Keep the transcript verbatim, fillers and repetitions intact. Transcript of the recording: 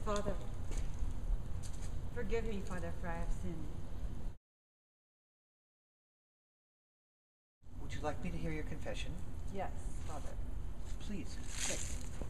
Father, forgive me, Father, for I have sinned. Would you like me to hear your confession? Yes, Father. Please, quick.